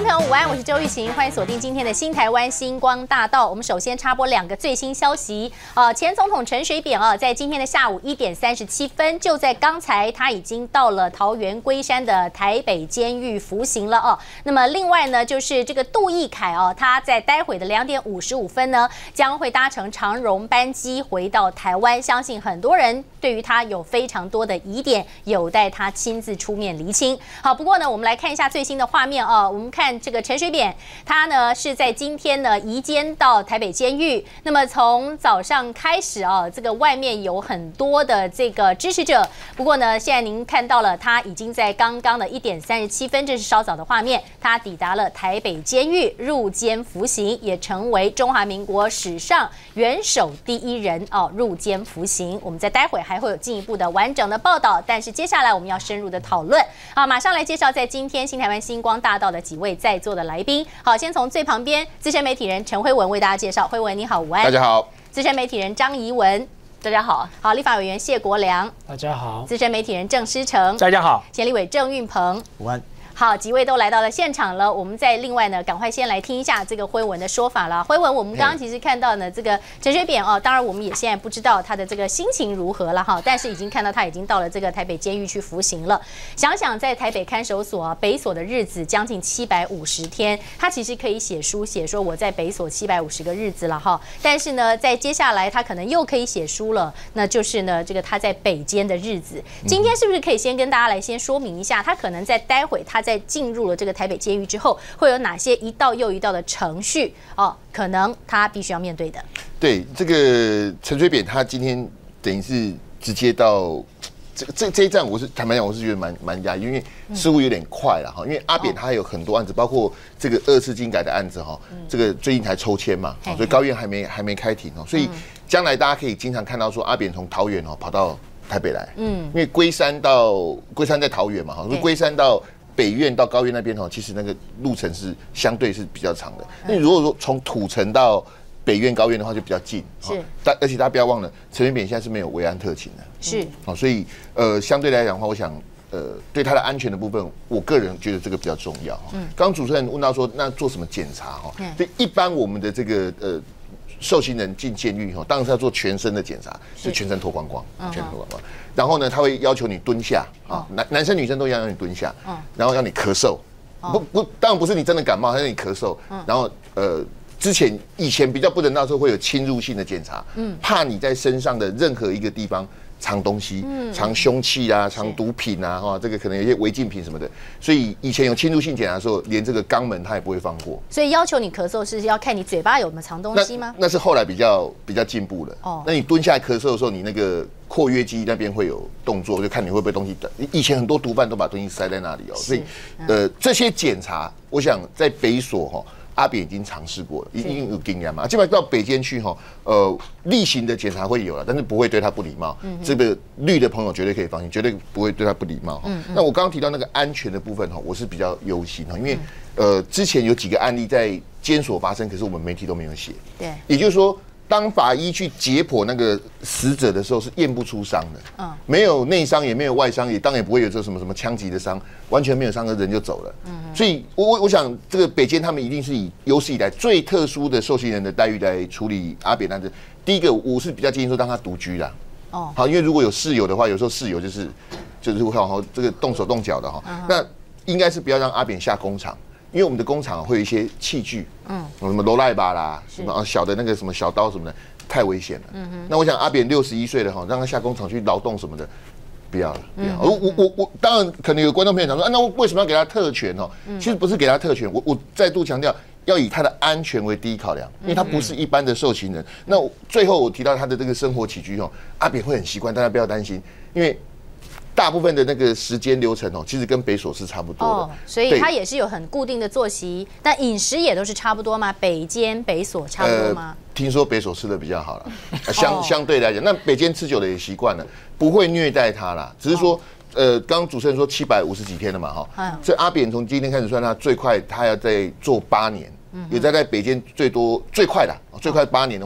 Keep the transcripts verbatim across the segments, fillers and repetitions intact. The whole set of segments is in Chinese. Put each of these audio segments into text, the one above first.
观众朋友午安，我是周玉琴，欢迎锁定今天的新台湾星光大道。我们首先插播两个最新消息。呃，前总统陈水扁啊，在今天的下午一点三十七分，就在刚才他已经到了桃园龟山的台北监狱服刑了哦。那么另外呢，就是这个杜奕凯哦，他在待会的两点五十五分呢，将会搭乘长荣班机回到台湾。相信很多人对于他有非常多的疑点，有待他亲自出面厘清。好，不过呢，我们来看一下最新的画面哦。我们看这个陈水扁，他呢是在今天呢移监到台北监狱。那么从早上开始啊，这个外面有很多的这个支持者。不过呢，现在您看到了，他已经在刚刚的一点三十七分，这是稍早的画面，他抵达了台北监狱入监服刑，也成为中华民国史上元首第一人哦入监服刑。我们在待会还会有进一步的完整的报道，但是接下来我们要深入的讨论。好，马上来介绍在今天新台湾星光大道的几位在座的来宾。好，先从最旁边资深媒体人陈辉文为大家介绍。辉文你好，午安。 大家好。 资深媒体人张怡文，大家好。好，立法委员谢国良， 大家好。 资深媒体人郑诗成， 大家好。 前立委郑运鹏， 午安。 好，几位都来到了现场了。我们再另外呢，赶快先来听一下这个辉文的说法了。辉文，我们刚刚其实看到呢，这个陈水扁哦，当然我们也现在不知道他的这个心情如何了哈，但是已经看到他已经到了这个台北监狱去服刑了。想想在台北看守所、啊、北所的日子将近七百五十天，他其实可以写书写说我在北所七百五十个日子了哈。但是呢，在接下来他可能又可以写书了，那就是呢这个他在北监的日子。今天是不是可以先跟大家来先说明一下，他可能在待会他在进入了这个台北监狱之后，会有哪些一道又一道的程序哦？可能他必须要面对的。 对，这个陈水扁他今天等于是直接到这个这这一站，我是坦白讲，我是觉得蛮蛮压抑，因为似乎有点快了哈。因为阿扁他还有很多案子，包括这个二次精改的案子哈，这个最近才抽签嘛，所以高院还没还没开庭哦，所以将来大家可以经常看到说阿扁从桃园哦跑到台北来，嗯，因为龟山到龟山在桃园嘛哈，所以龟山到北院到高院那边哦，其实那个路程是相对是比较长的。那如果说从土城到北院高院的话，就比较近。是，但而且大家不要忘了，陈水扁现在是没有维安特勤的。是，好，所以呃，相对来讲的话，我想呃，对他的安全的部分，我个人觉得这个比较重要。嗯，刚刚主持人问到说，那做什么检查哈？所以一般我们的这个呃。受刑人进监狱后，当然是要做全身的检查，是全身脱光光，全身脱光光。然后呢，他会要求你蹲下啊，男男生女生都一样，让你蹲下，然后让你咳嗽，不不，当然不是你真的感冒，他让你咳嗽。然后呃，之前以前比较不人道的时候会有侵入性的检查，怕你在身上的任何一个地方藏东西，藏凶器啊，藏毒品啊，哈，这个可能有些违禁品什么的，所以以前有侵入性检查的时候，连这个肛门他也不会放过。所以要求你咳嗽是要看你嘴巴有没有藏东西吗？ 那, 那是后来比较比较进步了。哦，那你蹲下来咳嗽的时候，你那个括约肌那边会有动作，就看你会不会东西。以前很多毒贩都把东西塞在那里哦，所以呃这些检查，我想在北所哈。阿扁已经尝试过了，已经有经验嘛。基本上到北监去哈，呃，例行的检查会有了，但是不会对他不礼貌。嗯、这个绿的朋友绝对可以放心，绝对不会对他不礼貌。嗯嗯、那我刚刚提到那个安全的部分哈，我是比较忧心哈，因为呃之前有几个案例在监所发生，可是我们媒体都没有写。对，也就是说。当法医去解剖那个死者的时候，是验不出伤的，嗯，没有内伤，也没有外伤，也当然也不会有这什么什么枪击的伤，完全没有伤的人就走了，嗯，所以我我我想这个北监他们一定是以有史以来最特殊的受刑人的待遇来处理阿扁案子。第一个，我是比较建议说让他独居啦，哦，好，因为如果有室友的话，有时候室友就是就是会好这个动手动脚的哈，嗯、那应该是不要让阿扁下工厂。因为我们的工厂会有一些器具，嗯，什么罗赖吧啦，什么小的那个什么小刀什么的，太危险了。嗯哼，那我想阿扁六十一岁了哈，让他下工厂去劳动什么的，不要了，不要。我我我我，当然可能有观众朋友讲说，啊，那为什么要给他特权哦？其实不是给他特权，我我再度强调，要以他的安全为第一考量，因为他不是一般的受刑人。那最后我提到他的这个生活起居哦，阿扁会很习惯，大家不要担心，因为。大部分的那个时间流程哦，其实跟北所是差不多的，哦， 所以他也是有很固定的作息，但饮食也都是差不多吗？北监、北所差不多吗？呃、听说北所吃的比较好了，相、哦、相对来讲，那北监吃久了也习惯了，不会虐待他啦，只是说。哦呃，刚刚主持人说七百五十几天了嘛，哈，所以阿扁从今天开始算，他最快他要再做八年，也在在北监最多最快的最快八年的话，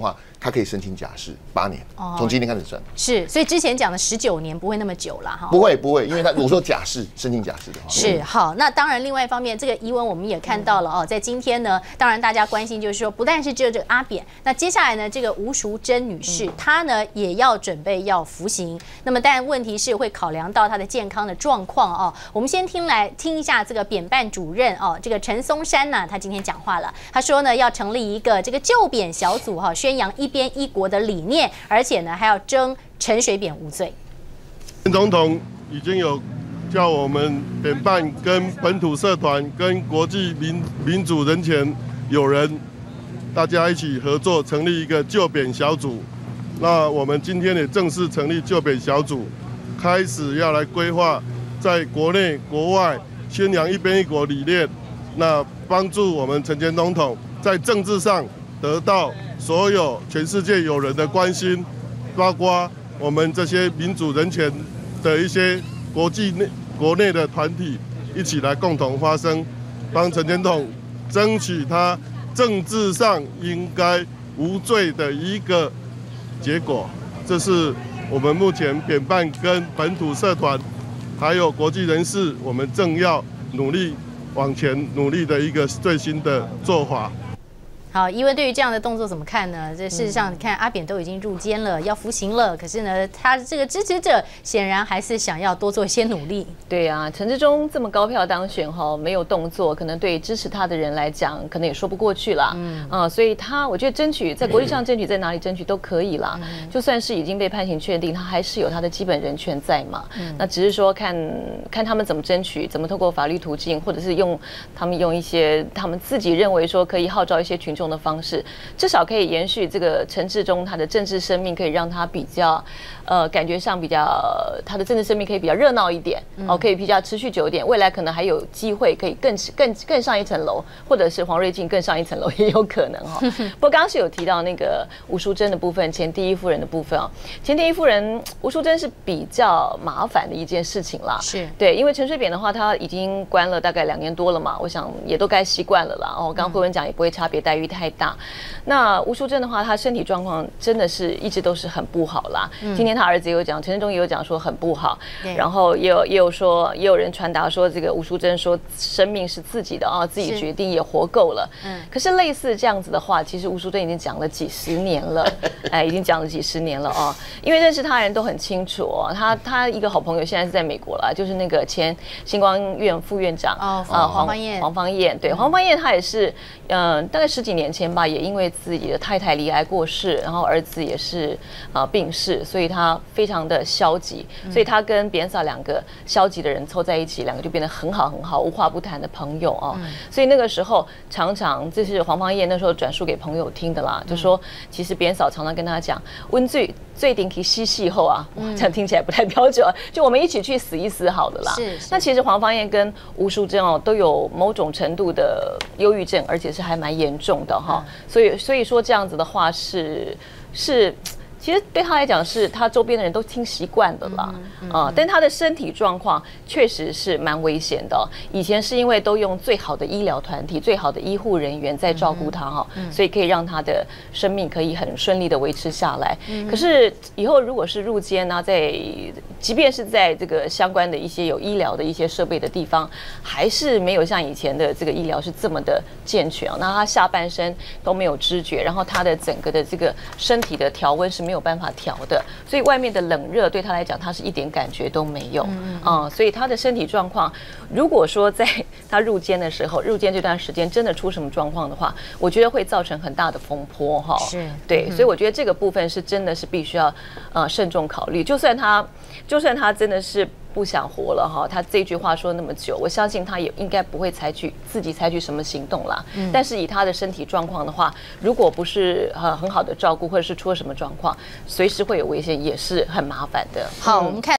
他可以申请假释八年，从今天开始算。 是，所以之前讲的十九年不会那么久了哈。 不会不会，因为他我说假释申请假释的话。 是好，那当然，另外一方面，这个疑问我们也看到了哦，在今天呢，当然大家关心就是说，不但是只有这个阿扁，那接下来呢，这个吴淑珍女士，她呢也要准备要服刑。那么，但问题是会考量到她的健康的状况哦。我们先听来听一下这个扁办主任哦，这个陈松山呢，他今天讲话了，他说呢要成立一个这个救扁小组哈，宣扬一边一国的理念，而且呢还要争陈水扁无罪。 前总统已经有叫我们扁办跟本土社团跟国际民民主人权友人，大家一起合作成立一个救扁小组。那我们今天也正式成立救扁小组，开始要来规划在国内国外宣扬一边一国理念，那帮助我们陈前总统在政治上得到所有全世界友人的关心，包括我们这些民主人权的一些国际内国内的团体一起来共同发声，帮陈前总统争取他政治上应该无罪的一个结果。这是我们目前扁办跟本土社团还有国际人士，我们正要努力往前努力的一个最新的做法。 好，怡文对于这样的动作怎么看呢？这事实上，你看阿扁都已经入监了，要服刑了，可是呢，他这个支持者显然还是想要多做一些努力。 对啊，陈志忠这么高票当选哈，没有动作，可能对支持他的人来讲，可能也说不过去啦。嗯啊，所以他我觉得争取在国际上争取，在哪里争取都可以啦。嗯、就算是已经被判刑确定，他还是有他的基本人权在嘛。嗯、那只是说看看他们怎么争取，怎么透过法律途径，或者是用他们用一些他们自己认为说可以号召一些群众的方式，至少可以延续这个陈志忠他的政治生命，可以让他比较，呃，感觉上比较他的政治生命可以比较热闹一点，哦，可以比较持续久一点，未来可能还有机会可以更更更上一层楼，或者是黄瑞进更上一层楼也有可能哈。不过刚刚是有提到那个吴淑珍的部分，前第一夫人的部分啊，前第一夫人吴淑珍是比较麻烦的一件事情啦， 是对，因为陈水扁的话他已经关了大概两年多了嘛，我想也都该习惯了啦。哦，刚刚慧文讲也不会差别待遇太大。那吴淑珍的话，她身体状况真的是一直都是很不好啦。嗯、今天他儿子也有讲，陈志忠也有讲说很不好，然后也有也有说，也有人传达说这个吴淑珍说生命是自己的啊，自己决定也活够了。嗯，可是类似这样子的话，其实吴淑珍已经讲了几十年了，哎，已经讲了几十年了哦。因为认识他人都很清楚哦，他他一个好朋友现在是在美国了，就是那个前星光院副院长哦，啊黄芳燕， 黄芳燕对，黄芳燕她也是，嗯、呃，大概十几年前吧，也因为自己的太太罹癌过世，然后儿子也是啊、呃、病逝，所以他非常的消极，所以他跟扁嫂两个消极的人凑在一起，两个就变得很好很好，无话不谈的朋友哦。嗯、所以那个时候常常这是黄芳燕那时候转述给朋友听的啦，就说其实扁嫂常常跟他讲，温最最顶起嬉戏后啊，这样听起来不太标准，就我们一起去死一死好的啦。 是。 那其实黄芳燕跟吴淑珍哦都有某种程度的忧郁症，而且是还蛮严重的哈。所以所以说这样子的话是是。其实对他来讲，是他周边的人都听习惯的啦，啊、嗯呃，但他的身体状况确实是蛮危险的、哦。以前是因为都用最好的医疗团体、最好的医护人员在照顾他哈、嗯，所以可以让他的生命可以很顺利的维持下来。嗯、可是以后如果是入监啊，在即便是在这个相关的一些有医疗的一些设备的地方，还是没有像以前的这个医疗是这么的健全、哦。那他下半身都没有知觉，然后他的整个的这个身体的调温是没有。没有办法调的，所以外面的冷热对他来讲，他是一点感觉都没有。嗯嗯，所以他的身体状况，如果说在他入监的时候，入监这段时间真的出什么状况的话，我觉得会造成很大的风波哈。 是， 对，所以我觉得这个部分是真的是必须要呃慎重考虑。就算他，就算他真的是。不想活了哈，他这句话说那么久，我相信他也应该不会采取自己采取什么行动啦。嗯、但是以他的身体状况的话，如果不是呃很好的照顾，或者是出了什么状况，随时会有危险，也是很麻烦的。 好，嗯、我们看。